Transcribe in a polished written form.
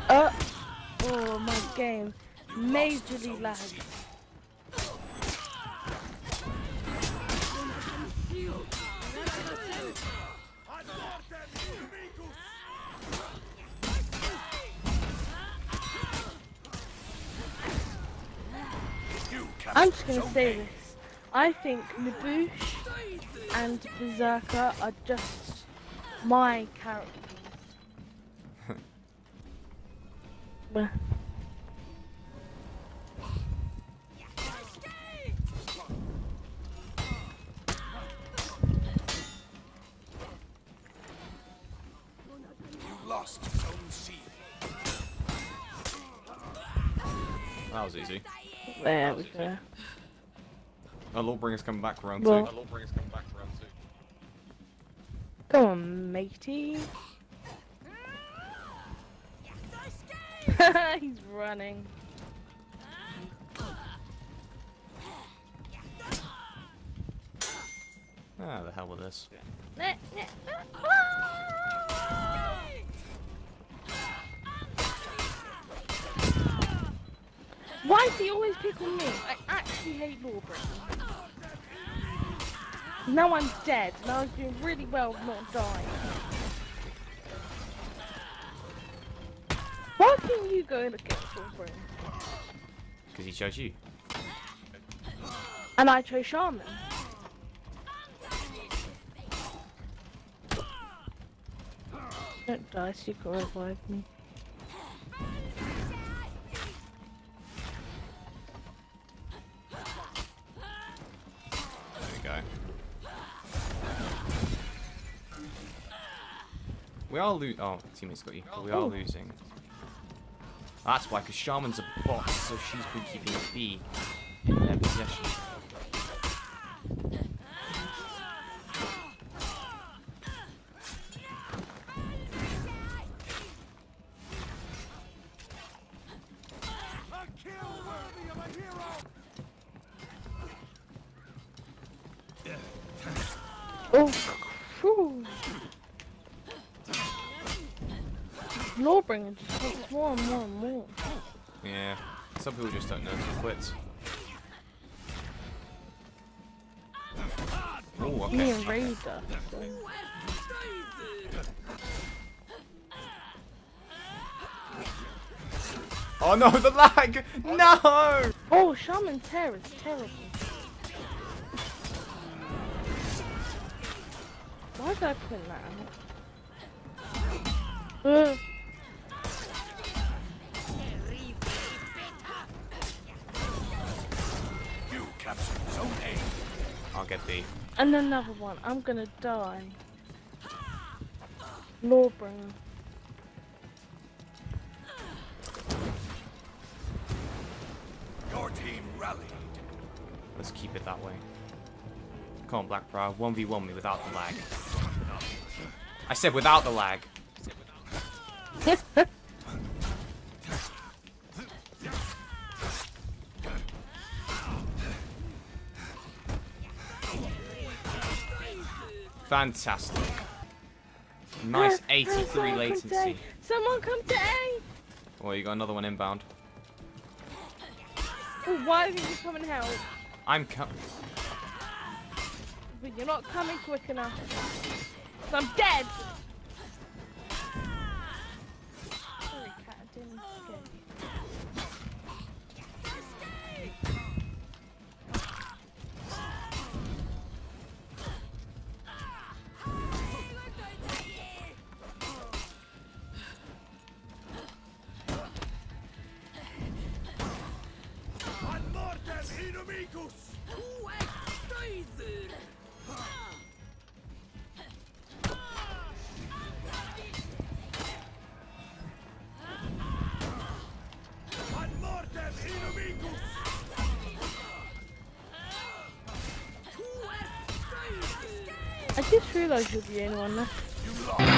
Oh, my game majorly lagged. I'm just gonna say this. I think Naboosh and Berserker are just my characters. Well, Lost Zone C. That was easy. there we go. Oh, Lawbringer's coming back for round Well- 2. Come on, matey. He's running. Ah, the hell with this. Why is he always picking me? I actually hate Lawbringer. Now I'm dead, and I was doing really well not dying. Why can you go against Lawbringer? Because he chose you. And I chose Shaman. Don't die, so you can revive me. There we go. We are losing. Oh, teammate's got you. But we are losing. That's why, because Shaman's a boss, so she's been keeping B in their possession. Oh, phew. Lawbringer just takes more and more and more. Yeah, some people just don't know to quit. Oh, Me okay. and Raider. So. Oh no, the lag! No! Oh, Shaman Terror is terrible. Why did I put that out? You captured Zone A. I'll get B. And another one. I'm gonna die. Lawbringer. Your team rallied. Let's keep it that way. Come on, Black Prow, 1v1 me without the lag. I said without the lag. Fantastic. Nice 83 latency. Someone come to A! Oh, you got another one inbound. Oh, why didn't you come and help? I'm coming. But you're not coming quick enough. So I'm dead! Sorry, cat, I didn't forget you. Ad mortem inimicus. Ad mortem inimicus. I just realised you're the only one left. You lost.